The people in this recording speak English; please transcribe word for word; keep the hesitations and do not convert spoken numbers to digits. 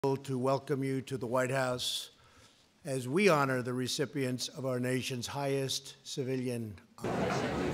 to welcome you to the White House as we honor the recipients of our nation's highest civilian honors.